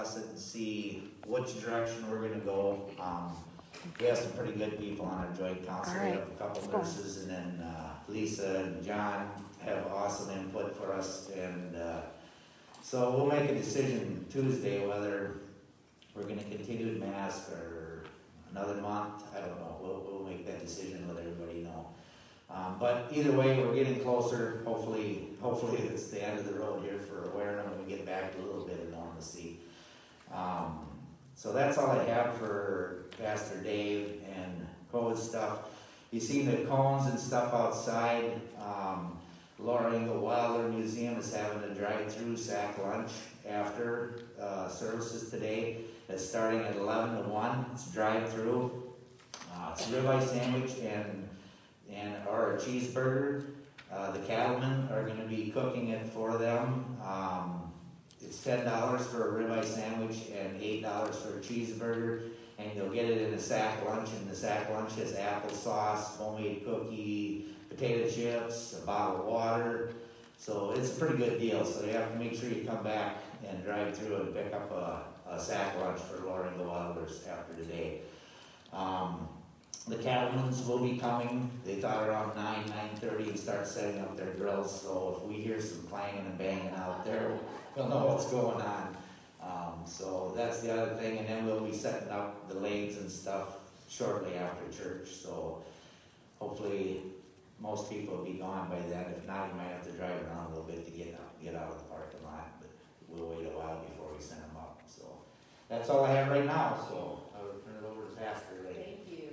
discuss it and see which direction we're gonna go. We have some pretty good people on our joint council. We have a couple nurses, and then Lisa and John have awesome input for us, and so we'll make a decision Tuesday whether we're gonna continue to mask or another month. I don't know. We'll make that decision and let everybody know. But either way, we're getting closer. Hopefully it's the end of the road here for Wareham and we get back to a little bit of normalcy. So that's all I have for Pastor Dave and COVID stuff. You see the cones and stuff outside. Laura Ingle Wilder Museum is having a drive-through sack lunch after services today. It's starting at 11 to 1. It's drive-through. It's a ribeye sandwich or a cheeseburger. The cattlemen are going to be cooking it for them. It's $10 for a ribeye sandwich and $8 for a cheeseburger, and you'll get it in a sack lunch. And the sack lunch has applesauce, homemade cookie, potato chips, a bottle of water. So it's a pretty good deal. So you have to make sure you come back and drive through and pick up a sack lunch for Laura and the Wilders after today. The cattlemen's will be coming. They thought around 9:30 and start setting up their grills. So if we hear some clanging and banging out there, we'll know what's going on. So that's the other thing. And then we'll be setting up the lanes and stuff shortly after church. So hopefully most people will be gone by then. If not, you might have to drive around a little bit to get out of the parking lot. But we'll wait a while before we send them up. So that's all I have right now. So I will turn it over to Pastor Elaine. Thank you.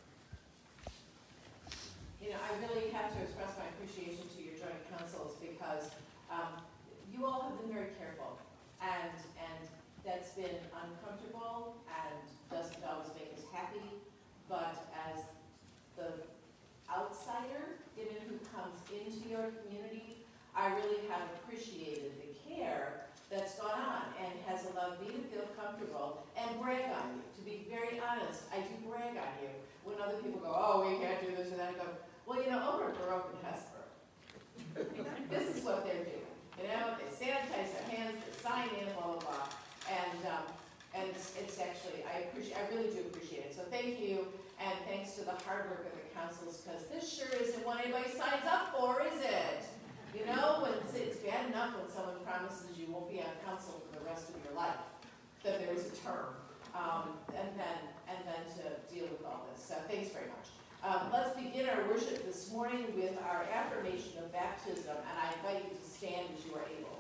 You know, I really have to express my appreciation to your joint councils because you all have been very careful, and that's been uncomfortable and doesn't always make us happy. But as the outsider, given who comes into your community, I really have appreciated the care that's gone on and has allowed me to feel comfortable and brag on you. To be very honest, I do brag on you. When other people go, oh, we can't do this or that, I go, well, you know, over at Baroque and Hesper, this is what they're doing. You know, they sanitize their hands, they sign in, blah, blah, blah. And it's actually, I really do appreciate it. So thank you, and thanks to the hard work of the councils, because this sure isn't what anybody signs up for, is it? You know, it's bad enough when someone promises you won't be on council for the rest of your life, that there is a term, and then to deal with all this. So thanks very much. Let's begin our worship this morning with our affirmation of baptism, and I invite you to stand as you are able.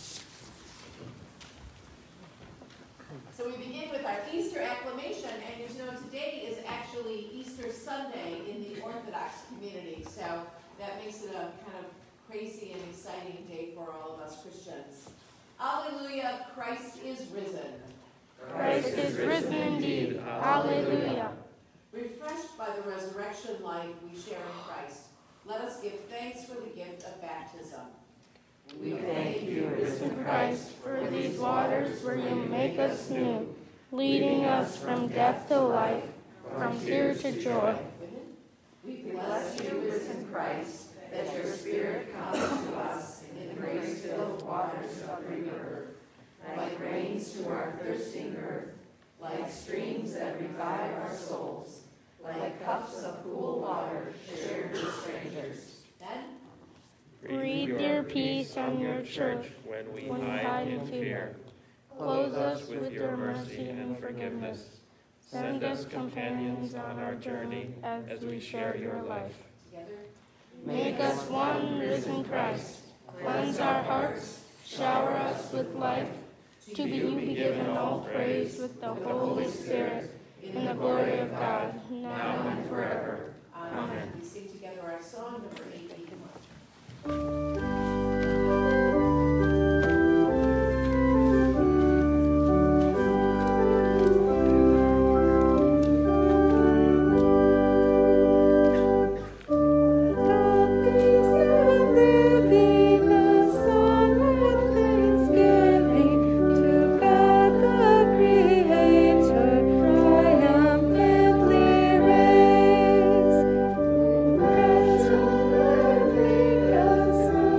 So we begin with our Easter acclamation, and you know today is actually Easter Sunday in the Orthodox community, so that makes it a kind of crazy and exciting day for all of us Christians. Alleluia, Christ is risen. Christ is risen indeed. Alleluia. Refreshed by the resurrection life we share in Christ, let us give thanks for the gift of baptism. We thank you, risen Christ, for these waters where you make us new, leading us from death to life, from fear to joy. We bless you, risen Christ, that your Spirit comes to us in the grace-filled waters of rebirth, like rains to our thirsting earth, like streams that revive our souls, like cups of cool water shared with strangers. Then, breathe your peace on your church when we hide in fear. Clothe us with your mercy and forgiveness. Send us companions on our journey as we share your life. together, Make us one, risen Christ. Cleanse our hearts, shower us with life. To you be given all praise with the Holy Spirit, in the glory of God, now and forever. Amen. We sing together our song number 81. Triumphantly raise.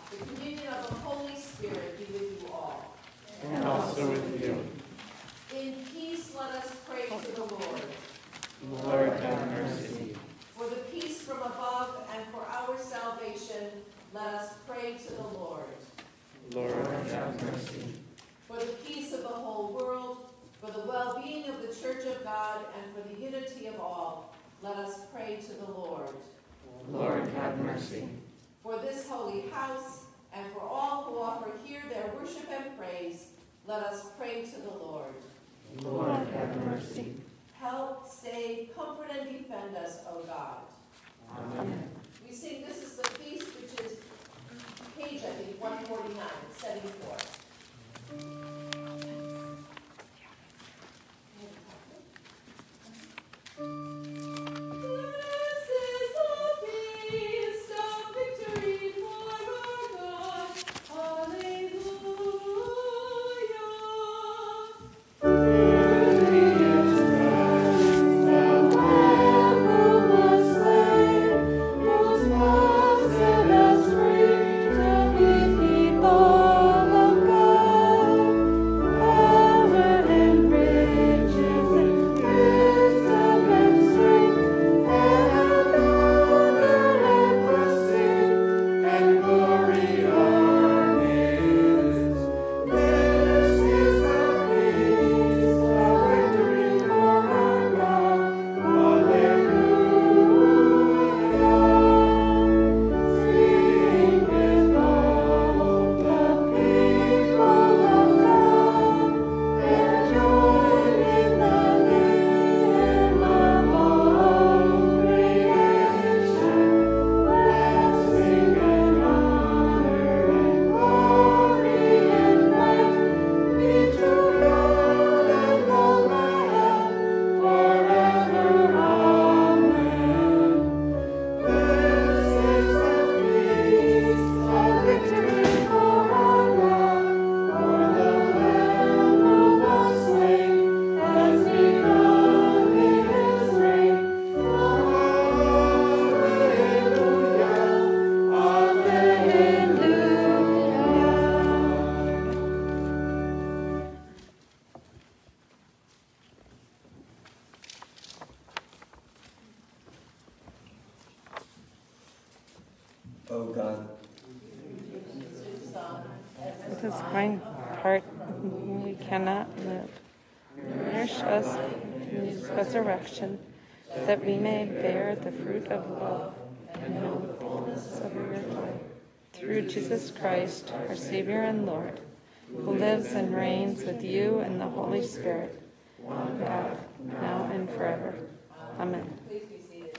The communion of the Holy Spirit be with you all. And also with you. In peace, let us pray to the Lord. Lord, have mercy. For the peace from above and for our salvation, let us pray to the Lord. Lord, have mercy. For the peace of the whole world, for the well-being of the Church of God, and for the unity of all, let us pray to the Lord. Lord, have mercy. For this holy house, and for all who offer here their worship and praise, let us pray to the Lord. Lord, have mercy. Help, save, comfort, and defend us, O God. Amen. We sing, this is the feast, which is page, I think, 149, setting forth. This is the feast of victory for our God. Hallelujah. O God, with his kind heart we cannot live. Nourish us in his resurrection, that we may bear the fruit of love and know the fullness of your joy. Through Jesus Christ, our Savior and Lord, who lives and reigns with you and the Holy Spirit, one God, now and forever. Amen. Please be seated.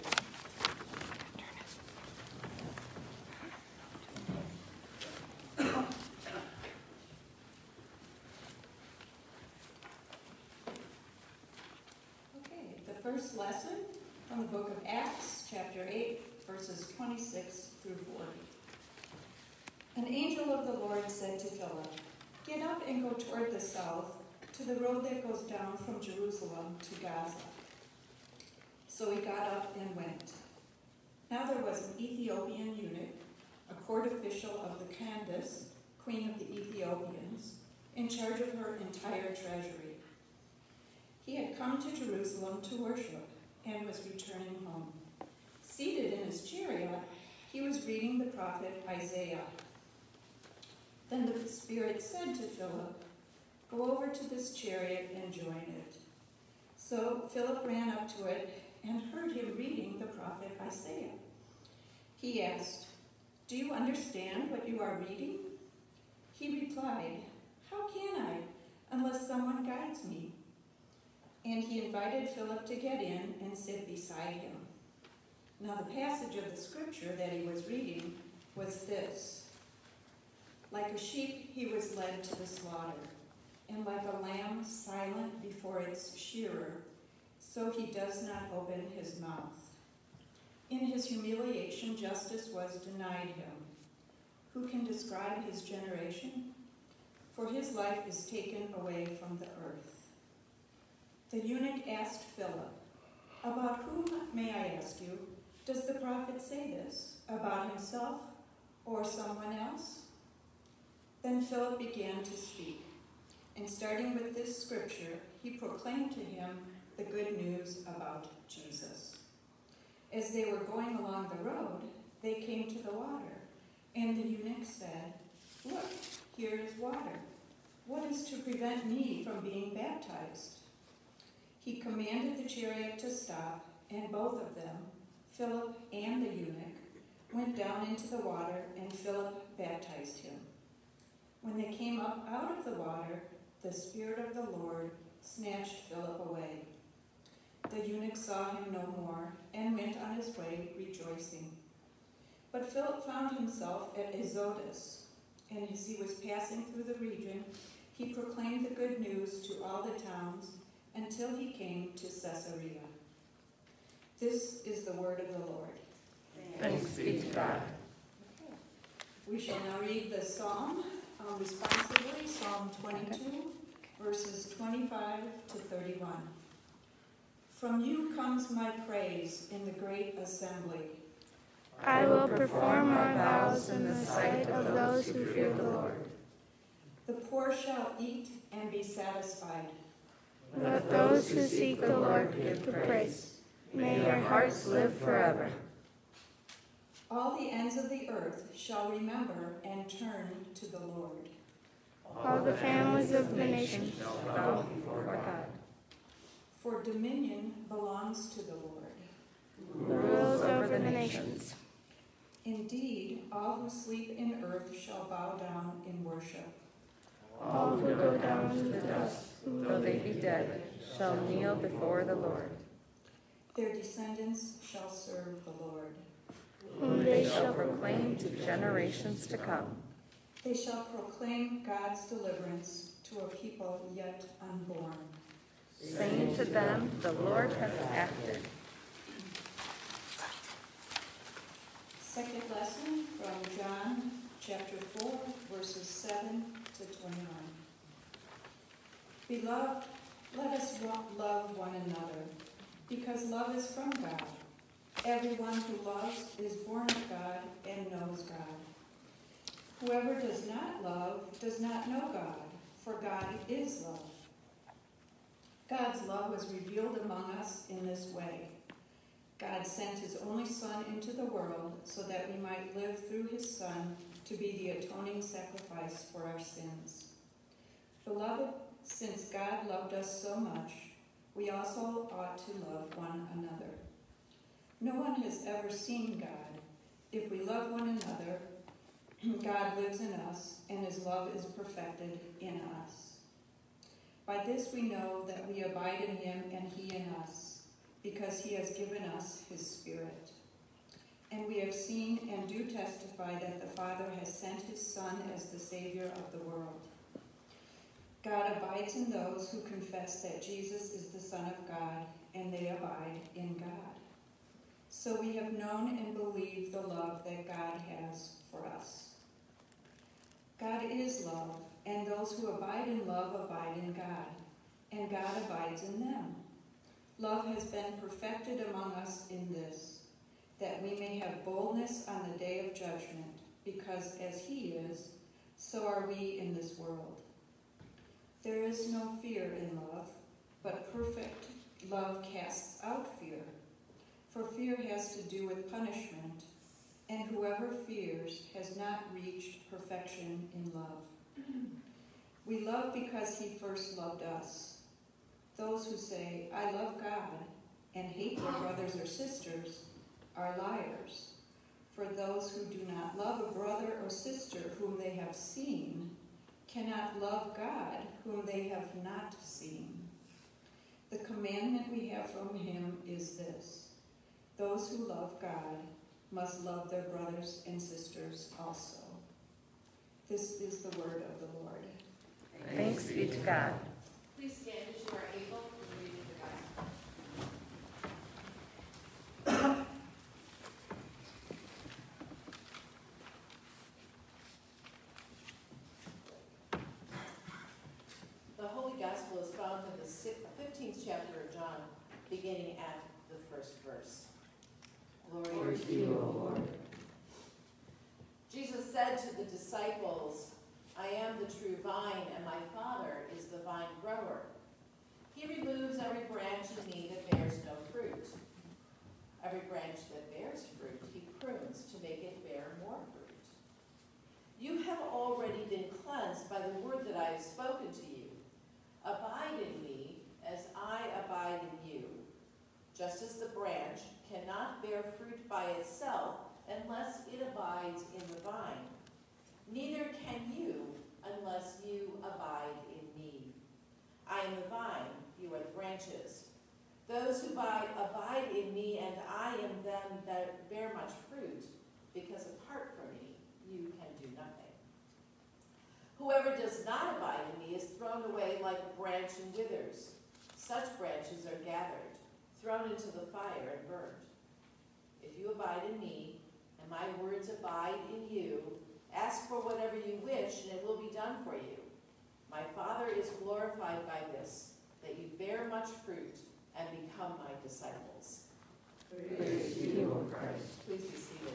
Okay, the first lesson from the book of Acts, chapter 8, verses 26 through 40. An angel of the Lord said to Philip, "Get up and go toward the south, to the road that goes down from Jerusalem to Gaza." So he got up and went. Now there was an Ethiopian eunuch, a court official of the Candace, queen of the Ethiopians, in charge of her entire treasury. He had come to Jerusalem to worship and was returning home. Seated in his chariot, he was reading the prophet Isaiah. Then the Spirit said to Philip, "Go over to this chariot and join it." So Philip ran up to it and heard him reading the prophet Isaiah. He asked, "Do you understand what you are reading?" He replied, "How can I, unless someone guides me?" And he invited Philip to get in and sit beside him. Now the passage of the scripture that he was reading was this: "Like a sheep he was led to the slaughter, and like a lamb silent before its shearer, so he does not open his mouth. In his humiliation justice was denied him. Who can describe his generation? For his life is taken away from the earth." The eunuch asked Philip, "About whom, may I ask you, does the prophet say this? About himself or someone else?" Then Philip began to speak, and starting with this scripture, he proclaimed to him the good news about Jesus. As they were going along the road, they came to the water, and the eunuch said, "Look, here is water. What is to prevent me from being baptized?" He commanded the chariot to stop, and both of them, Philip and the eunuch, went down into the water, and Philip baptized him. When they came up out of the water, the Spirit of the Lord snatched Philip away. The eunuch saw him no more and went on his way rejoicing. But Philip found himself at Azotus, and as he was passing through the region, he proclaimed the good news to all the towns until he came to Caesarea. This is the word of the Lord. Thanks be to God. We shall now read the psalm responsively, Psalm 22, verses 25 to 31. From you comes my praise in the great assembly. I will perform my vows in the sight of those who fear the Lord. The poor shall eat and be satisfied. Let those who seek the Lord give the praise. May your hearts live forever. All the ends of the earth shall remember and turn to the Lord. All the families of the nations shall bow before God. For dominion belongs to the Lord. who rules over the nations. Indeed, all who sleep in earth shall bow down in worship. All who go down to the dust, Though they be dead, shall kneel before the Lord. Their descendants shall serve the Lord. whom They shall proclaim to generations to come. They shall proclaim God's deliverance to a people yet unborn. Saying to them, the Lord has acted. Second lesson from John chapter 4, verses 7 to 21. Beloved, let us love one another, because love is from God. Everyone who loves is born of God and knows God. Whoever does not love does not know God, for God is love. God's love was revealed among us in this way. God sent his only Son into the world so that we might live through his Son to be the atoning sacrifice for our sins. Beloved, since God loved us so much, we also ought to love one another. No one has ever seen God. If we love one another, God lives in us, and his love is perfected in us. By this we know that we abide in him and he in us, because he has given us his Spirit. And we have seen and do testify that the Father has sent his Son as the Savior of the world. God abides in those who confess that Jesus is the Son of God, and they abide in God. So we have known and believed the love that God has for us. God is love, and those who abide in love abide in God, and God abides in them. Love has been perfected among us in this, that we may have boldness on the day of judgment, because as he is, so are we in this world. There is no fear in love, but perfect love casts out fear. For fear has to do with punishment, and whoever fears has not reached perfection in love. We love because he first loved us. Those who say, I love God, and hate their brothers or sisters are liars. For those who do not love a brother or sister whom they have seen cannot love God whom they have not seen. The commandment we have from him is this: those who love God must love their brothers and sisters also. This is the word of the Lord. Thanks be to God. Please stand as you are able for the reading of the gospel. The Holy Gospel is found in the 15th chapter of John, beginning at the first verse. Glory to you, O Lord. Jesus said to the disciples, I am the true vine, and my Father is the vine grower. He removes every branch in me that bears no fruit. Every branch that bears fruit, he prunes to make it bear more fruit. You have already been cleansed by the word that I have spoken to you. Abide in me as I abide in you. Just as the branch cannot bear fruit by itself unless it abides in the vine, neither can you unless you abide in me. I am the vine, you are the branches. Those who abide in me and I in them that bear much fruit, because apart from me you can do nothing. Whoever does not abide in me is thrown away like a branch and withers. Such branches are gathered, thrown into the fire and burned. If you abide in me, and my words abide in you, ask for whatever you wish, and it will be done for you. My Father is glorified by this, that you bear much fruit and become my disciples. Praise to you, O Christ. Please be seated.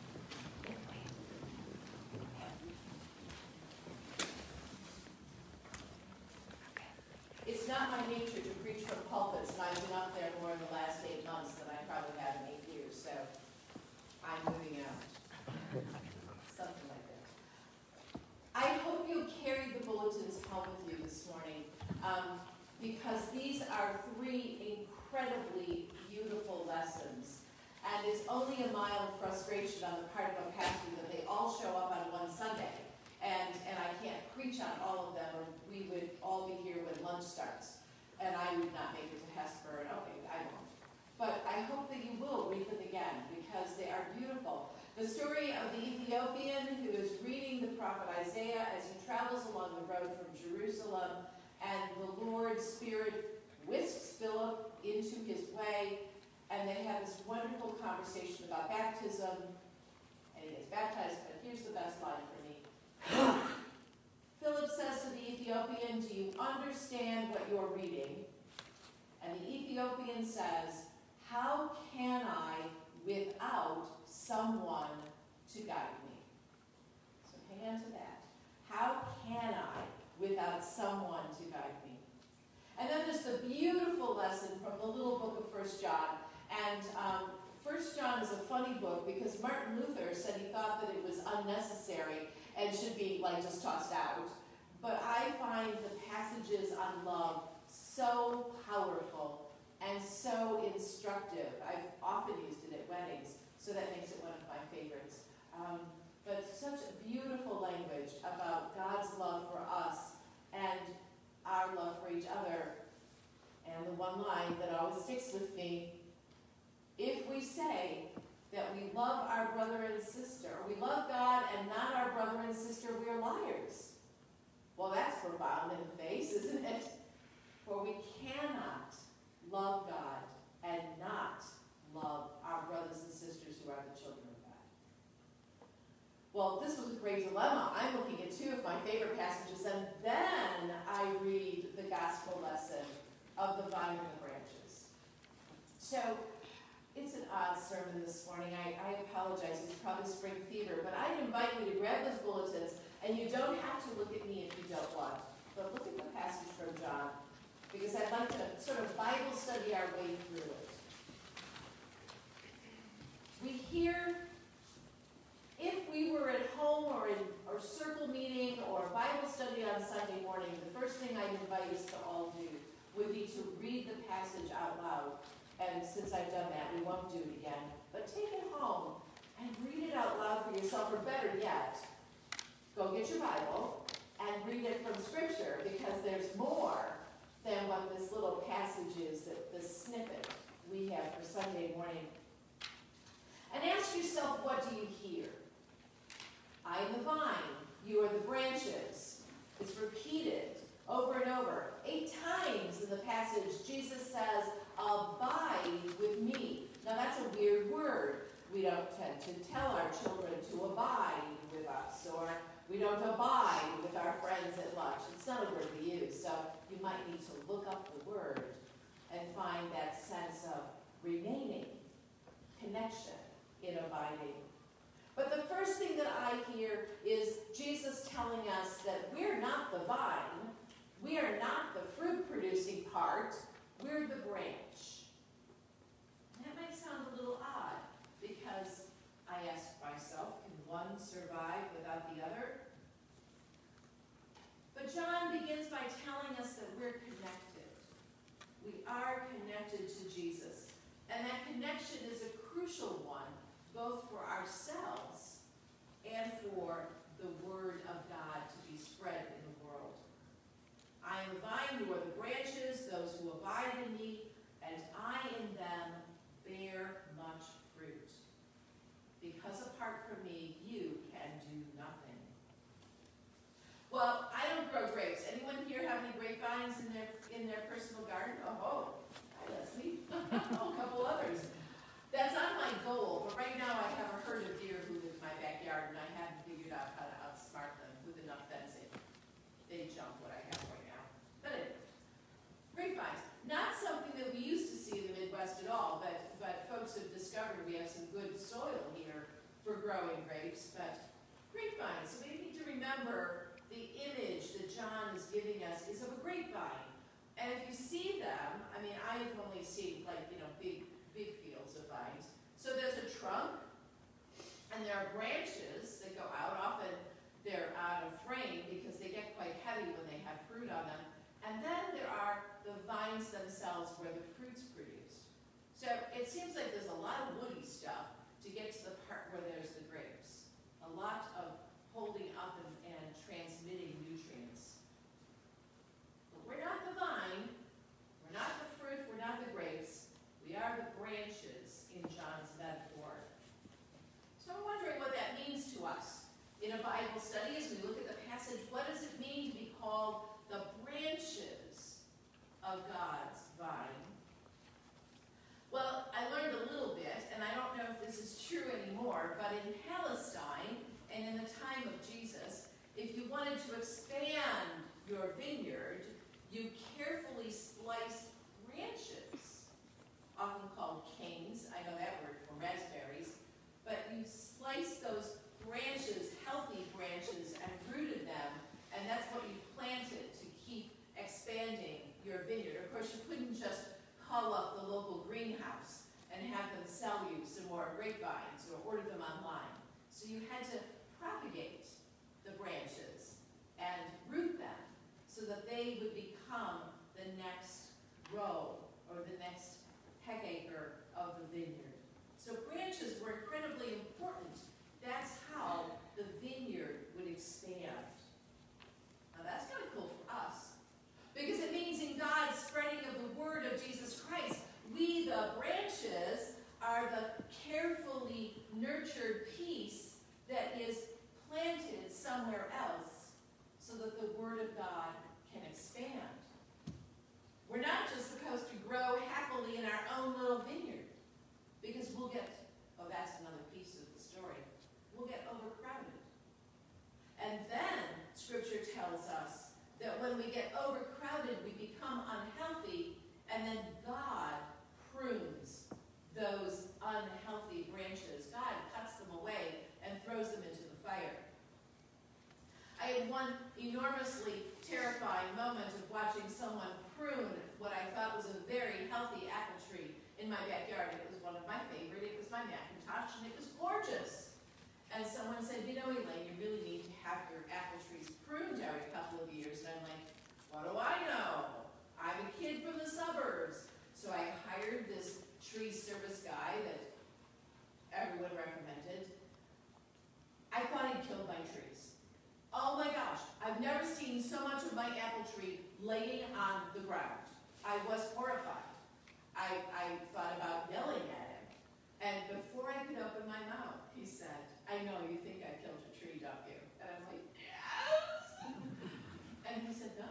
It's not my nature to preach from pulpits, and I've been up there more in the last 8 months than I probably have in 8 years, so I'm moving out. Something like that. I hope you carry the bulletins home with you this morning, because these are 3 incredibly beautiful lessons. And it's only a mild frustration on the part of a pastor that they all show up on one Sunday. And I can't preach on all of them, or we would all be here when lunch starts. And I would not make it to Hesper, and okay, I won't. But I hope that you will read them again, because they are beautiful. The story of the Ethiopian who is reading the prophet Isaiah as he travels along the road from Jerusalem, and the Lord's Spirit whisks Philip into his way, and they have this wonderful conversation about baptism, and he gets baptized, but here's the best line for me. Philip says to the Ethiopian, do you understand what you're reading? And the Ethiopian says, how can I without someone to guide me? So hang on to that. How can I without someone to guide me? And then there's the beautiful lesson from the little book of 1 John. And 1 John is a funny book because Martin Luther said he thought that it was unnecessary and should be like just tossed out. But I find the passages on love so powerful and so instructive. I've often used it at weddings, so that makes it one of my favorites. But such beautiful language about God's love for us and our love for each other. And the one line that always sticks with me, if we say that we love our brother and sister, or we love God and not our brother and sister, we are liars. Well, that's profound in the face, isn't it? For we cannot love God and not love our brothers and sisters who are the children of God. Well, this was a great dilemma. I'm looking at 2 of my favorite passages, and then I read the gospel lesson of the vine and the branches. So, it's an odd sermon this morning. I apologize. It's probably spring fever. But I'd invite you to grab those bulletins, and you don't have to look at me if you don't want. But look at the passage from John, because I'd like to sort of Bible study our way through it. We hear, if we were at home or in our circle meeting or Bible study on Sunday morning, the first thing I'd invite us to all do would be to read the passage out loud. And since I've done that, we won't do it again. But take it home and read it out loud for yourself, or better yet, go get your Bible and read it from Scripture, because there's more than what this little passage is, this snippet we have for Sunday morning. And ask yourself, what do you hear? I am the vine, you are the branches. It's repeated over and over. 8 times in the passage, Jesus says, abide with me. Now that's a weird word. We don't tend to tell our children to abide with us, or we don't abide with our friends at lunch. It's not a word we use, so you might need to look up the word and find that sense of remaining, connection in abiding. But the first thing that I hear is Jesus telling telling us that we're not the vine, we are not the fruit-producing part, we're the branch. And that might sound a little odd, because I ask myself, can one survive without the other? But John begins by telling us that we're connected. We are connected to Jesus. And that connection is a crucial one, both for ourselves and for the Word of God to be spread in the world. I am the vine, you are the branches, those who abide in me, and I in them bear much fruit. Because apart from me, you can do nothing. Well, I don't grow grapes. Anyone here have any grapevines in their personal garden? Oh, hi Leslie. Oh, a couple others. That's not my goal, but right now I have a herd of deer who live in my backyard, and I haven't figured out how to outsmart them with enough fencing. They jump what I have right now. But anyway, grapevines. Not something that we used to see in the Midwest at all, but folks have discovered we have some good soil here for growing grapes, but grapevines. So we need to remember the image that John is giving us is of a grapevine. And if you see them, I mean, I've only seen big fields of vines. So there's a trunk, and there are branches that go out. Often they're out of frame because they get quite heavy when they have fruit on them. And then there are the vines themselves where the fruit's produced. So it seems like there's a lot of woody stuff to get to the part where there's the grapes. A lot of holding up and transmitting nutrients. But we're not the vine, we're not the fruit, we're not the grapes. We are the branches in John's metaphor. So I'm wondering what that means to us. In a Bible study, as we look at the passage, what does it mean to be called the branches of God's vine? Well, I learned a little bit, and I don't know if this is true anymore, but in Palestine, and in the time of Jesus, if you wanted to expand your vineyard, you carefully spliced branches, often called canes. I know that word from raspberries. But you sliced those branches, healthy branches, and rooted them, and that's what you planted to keep expanding your vineyard. Of course, you couldn't just call up the local greenhouse and have them sell you some more grapevines or order them online. So you had to propagate the branches and root them so that they would become the next row or the next hectare of the vineyard. So branches were incredibly important. That's how the vineyard would expand. Now that's kind of cool for us, because it means in God's spreading of the word of Jesus Christ, we, the branches, are the carefully nurtured piece that is planted somewhere else so that the word of God can expand. We're not just supposed to grow happily in our own little vineyard, because we'll get, oh, that's another piece of the story, we'll get overcrowded. And then Scripture tells us that when we get overcrowded, we become unhealthy, and then God prunes those unhealthy branches. God cuts them away and throws them into the fire. I had one enormously terrifying moment of watching someone prune what I thought was a very healthy apple tree in my backyard. It was one of my favorite. It was my Macintosh, and it was gorgeous. And someone said, you know, Elaine, you really need to have your apple trees pruned every couple of years. And I'm like, what do I know? I'm a kid from the suburbs. So I hired this tree service guy that everyone recommended. I thought he'd killed my trees. Oh my gosh, I've never seen so much of my apple tree laying on the ground. I was horrified. I thought about yelling at him. And before I could open my mouth, he said, I know you think I killed your tree, don't you? And I'm like, yes! And he said, no.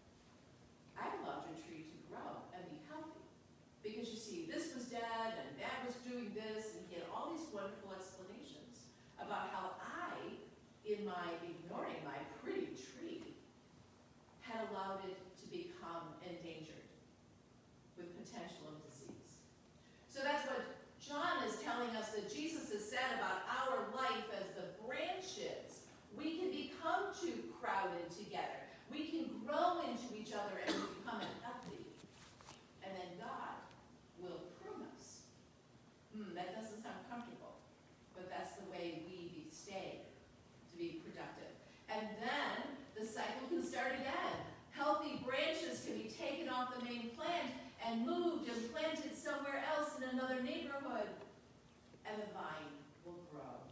I allowed your tree to grow and be healthy. Because you see, this was dead, and that was doing this, and he had all these wonderful explanations about how I, in my ignoring my pretty tree, had allowed it to become endangered. and the vine will grow.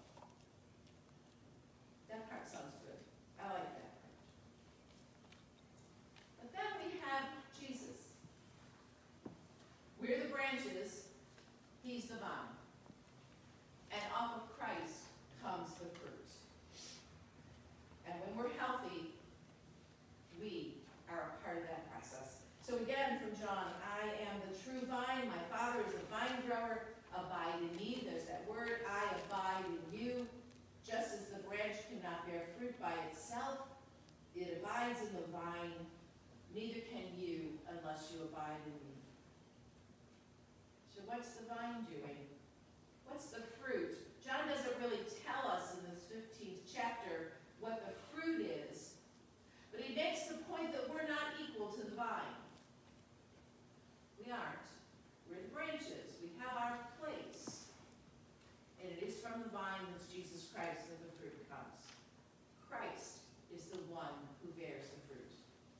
That part sounds good. I like that part. But then we have Jesus. We're the branches, he's the vine. And off of Christ comes the fruit. And when we're healthy, we are a part of that process. So again, from John, I am the true vine. My Father is a vine grower. Abide in me. There's that word. I abide in you. Just as the branch cannot bear fruit by itself, it abides in the vine. Neither can you unless you abide in me. So what's the vine doing? What's the fruit? John doesn't really tell us in this 15th chapter what the fruit is, but he makes the point that we're not equal to the vine. We aren't. We're the branches. We have our place. And it is from the vine, that's Jesus Christ, that the fruit comes. Christ is the one who bears the fruit.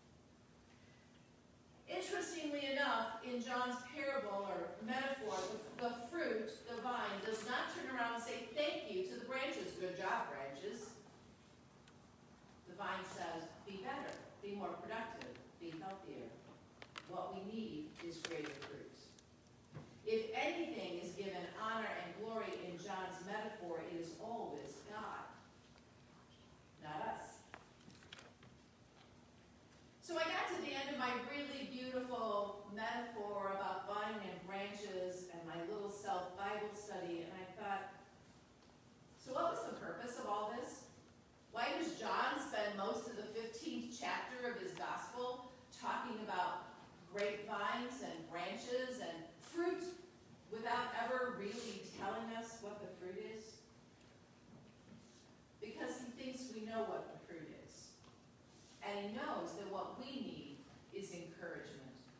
Interestingly enough, in John's parable or metaphor, the fruit, the vine, does not turn around and say, thank you to the branches. Good job, branches. The vine says, be better, be more productive, be healthier. What we need is greater fruit. If anything is given honor and glory in John's metaphor, it is always God, not us. So I got to the end of my really beautiful metaphor about vine and branches and my little self-Bible study, and I thought, so what was the purpose of all this? Why does John spend most of the 15th chapter of his gospel talking about grapevines and branches and fruit without ever really telling us what the fruit is? Because he thinks we know what the fruit is. And he knows that what we need is encouragement.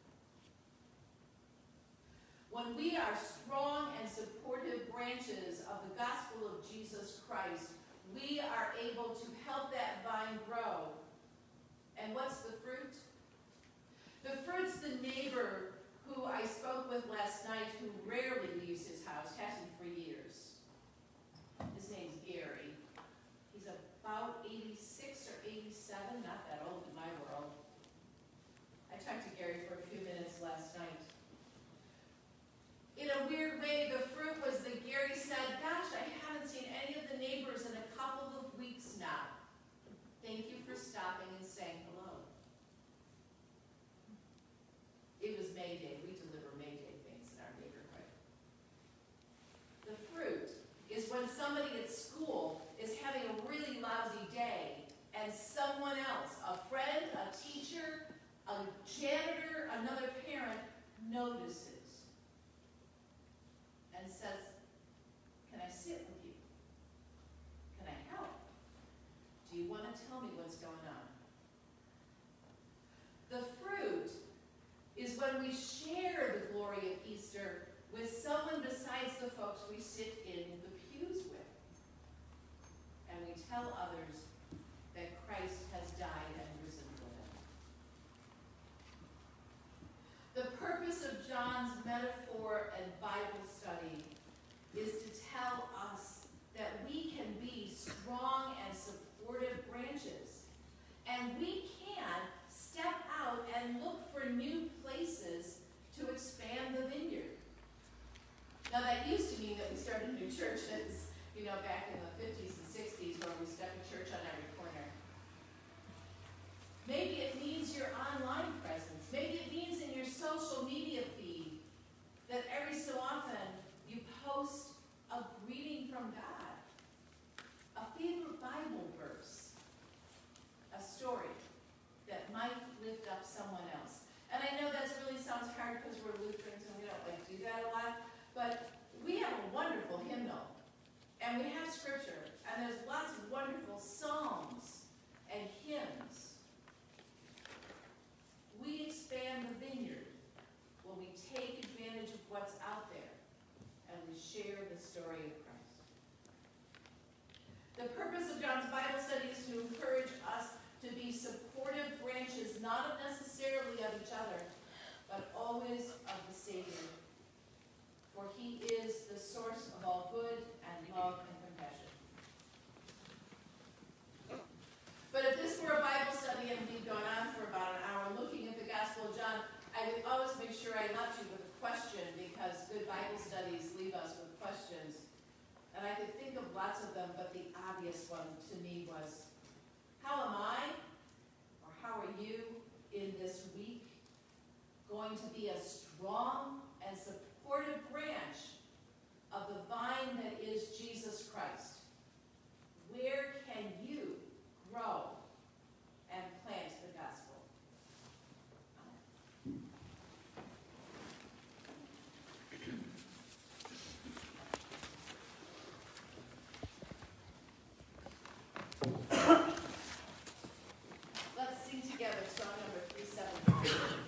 When we are strong and supportive branches of the gospel of Jesus Christ, we are able to help that vine grow. And what's the fruit? The fruit's the neighbor who I spoke with last night who rarely leaves his house, hasn't for years. His name's Gary. He's about 86 or 87, not that old in my world. I talked to Gary for a few minutes last night. In a weird way, the fruit was that Gary said, gosh, I haven't seen any of the neighbors in a couple of weeks now. Thank you for stopping and saying hello. It was May Day. We deliver May Day things in our neighborhood. The fruit is when somebody at school is having a really lousy day and someone else, a friend, a teacher, a janitor, another parent, notices and says, can I sit with you? Can I help? Do you want to tell me what's going on? The fruit is when we share the glory of Easter with someone besides the folks we sit in the pews with. And we tell others that Christ has died and risen for them. The purpose of John's metaphor and Bible study is to tell us that we can be strong and supportive branches. And we can step out and look for new places to expand the vineyard. Now that used to mean that we started new churches, back in the 50s and 60s where we stuck a church on every corner. Maybe it means your online presence. Maybe it means in your social media feed that every so often you post a greeting from God, a favorite Bible verse, a story, sing together song number 379.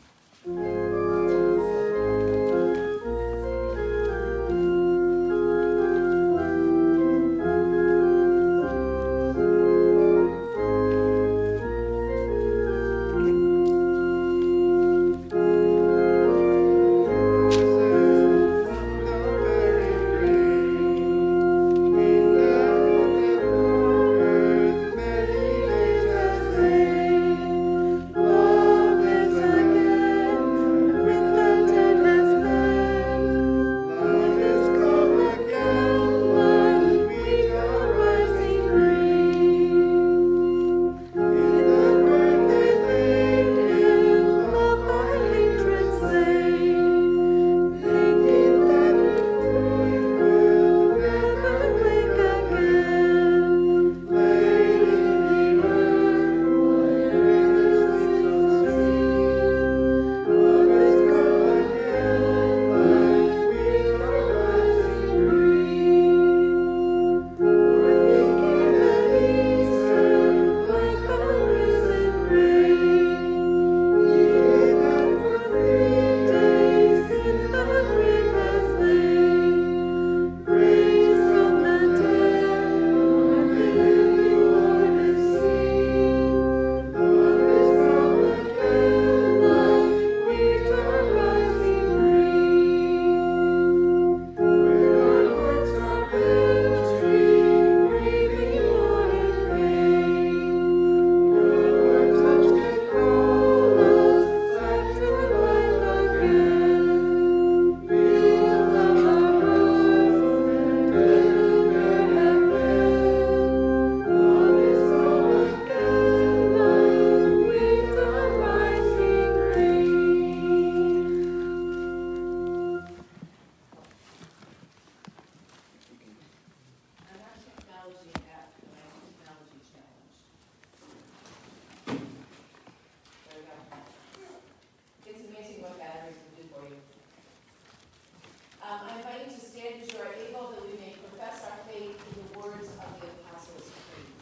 I invite you to stand as you are able, that we may profess our faith in the words of the Apostles' Creed.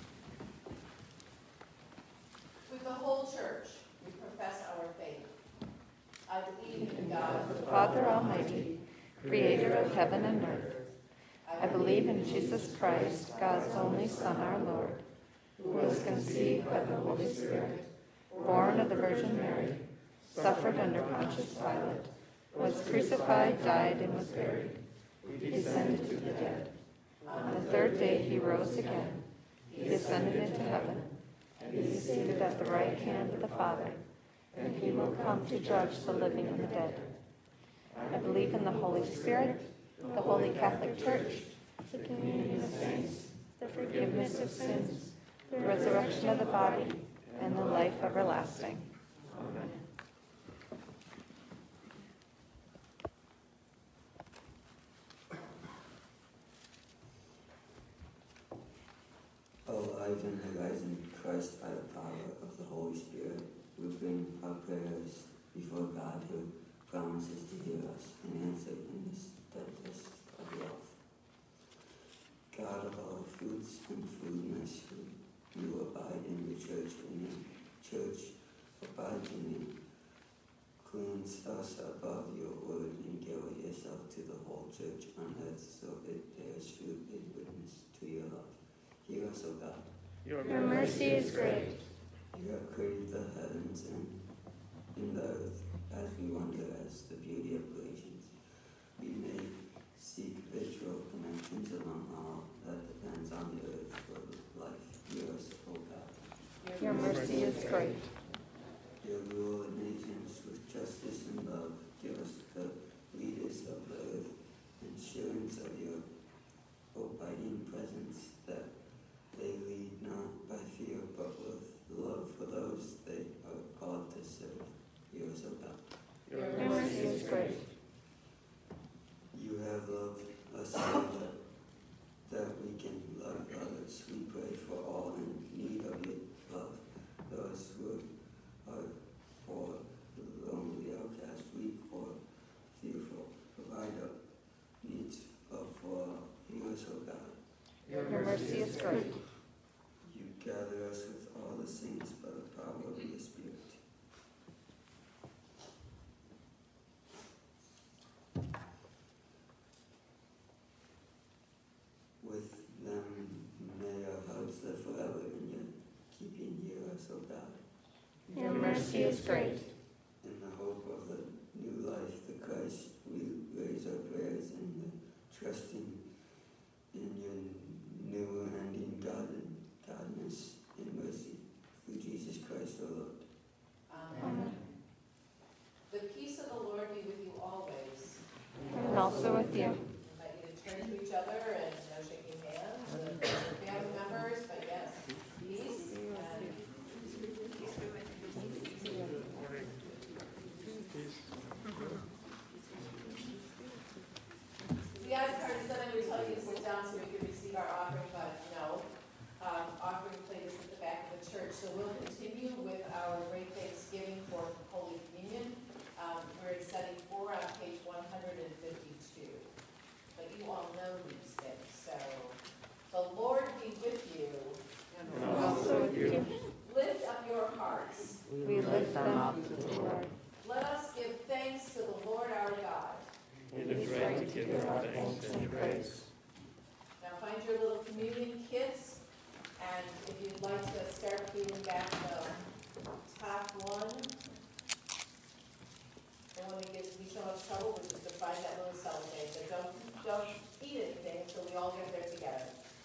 With the whole church, we profess our faith. I believe in God, Father Almighty, creator of heaven and earth. I believe in Jesus Christ, God's only Son, our Lord, who was conceived by the Holy Spirit, born of the Virgin Mary, suffered under Pontius Pilate, was crucified, died, and was buried. He descended to the dead. On the third day he rose again. He ascended into heaven, and he is seated at the right hand of the Father, and he will come to judge the living and the dead. I believe in the Holy Spirit, the Holy Catholic Church, the communion of saints, the forgiveness of sins, the resurrection of the body, and the life everlasting. Amen. Alive and arising Christ by the power of the Holy Spirit, we bring our prayers before God, who promises to hear us and answer in the steadfast of love. God of all fruits and foodness, you abide in the church, and your church abides in you. Cleanse us above your word and give yourself to the whole church on earth, so it bears fruit in witness to your love. Hear us, O God. Your mercy is great. You have created the heavens and in the earth, as we wonder as the beauty of creations. We may seek virtual connections among all that depends on the earth for life. Hear us, O God. Your mercy is great. You rule the nations with justice and love. Give us the leaders of the earth assurance of your abiding presence, that they lead not by fear, but with love for those they are called to serve. Hear us, O God. Your mercy is great. You have loved us so that we can love others. We pray for all in need of your love, those who are poor, lonely, outcast, weak, or fearful. Provide our needs for all. Hear us, O God. mercy is great. In the hope of the new life, the Christ, we raise our prayers in the trusting in your never-ending godness and mercy. Through Jesus Christ our Lord. Amen. The peace of the Lord be with you always. And also with you. I invite you to turn to each other and no shaking hands and family members, but yes, peace and the guys card said I would tell you to sit down so we could receive our offering, but no. Offering plate is at the back of the church, so we'll continue with our great Thanksgiving for Holy Communion. We're at setting 4 on page 152. But you all know these things, so the Lord be with you. And also with you. Lift up your hearts. We lift them up to the Lord. Let us give thanks to the Lord our God. It is right to give God thanks and praise. Now find your little communion kits, and if you'd like to start peeling back the top one, the one that gives me so much trouble, which is to find that little cellophane. So don't eat anything until we all get there together.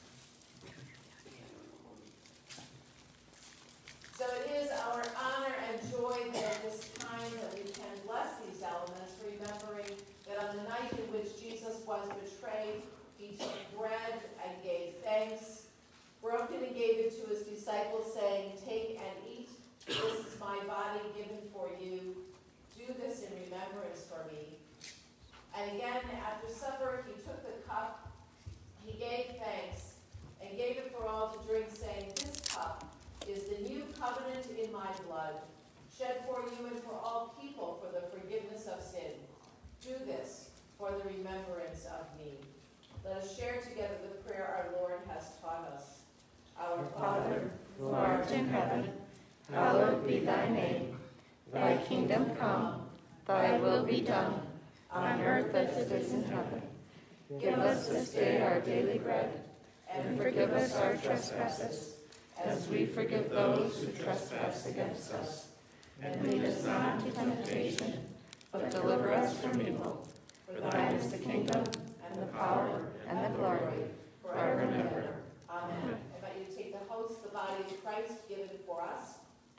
So it is our honor and joy that at this time that we can bless these elements, remembering that on the night in which Jesus was betrayed, he took bread and gave thanks, broke it and gave it to his disciples, saying, "Take and eat. This is my body given for you. Do this in remembrance for me." And again, after supper, he took the cup, he gave thanks, and gave it for all to drink, saying, "This cup is the new covenant in my blood, shed for you and for all people for the forgiveness of sin. Do this for the remembrance of me." Let us share together the prayer our Lord has taught us. Our Father, who art in heaven, hallowed be thy name. Thy kingdom come, thy will be done, on earth as it is in heaven. Give us this day our daily bread, and forgive us our trespasses, as we forgive those who trespass against us. And lead us not into temptation, but deliver us from evil. For thine is the kingdom, and the power, and the glory, forever and ever. Amen. I invite you to take the host, the body of Christ, given for us,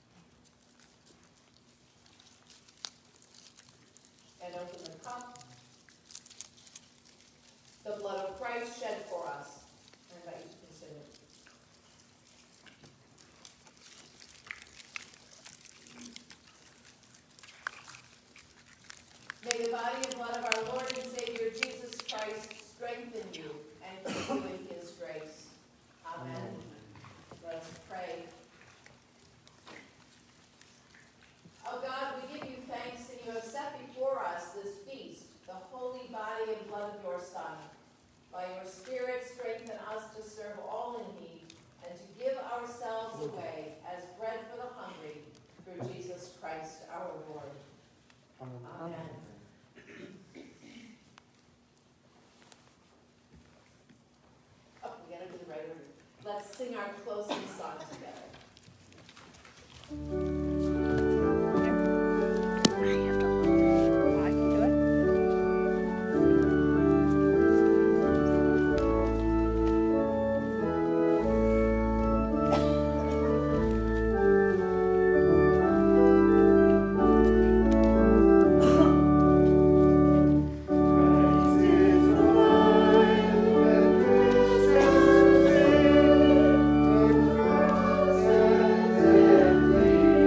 and open the cup. The blood of Christ shed for us. I invite you to consume it. May the body and blood of our Lord and Savior Jesus Christ strengthen you and keep you in his grace. Amen. Let us pray. Oh God, we give you thanks that you have set before us this feast, the holy body and blood of your Son. By your Spirit, strengthen us to serve all in need and to give ourselves away as bread for the hungry through Jesus Christ our Lord. Amen. Oh, we gotta do the right order. Let's sing our closing song together. I can do it. Praise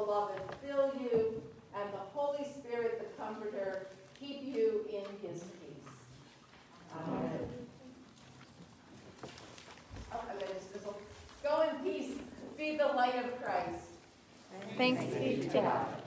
beloved fill you, and the Holy Spirit, the Comforter, keep you in his peace. Amen. Oh, I got dismissal. Go in peace. Be the light of Christ. Thanks be to God.